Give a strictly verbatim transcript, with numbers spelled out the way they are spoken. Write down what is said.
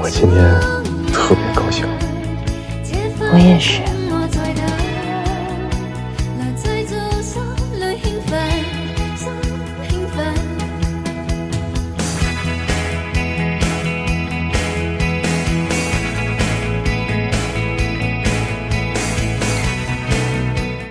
我今天特别高兴。 我也是。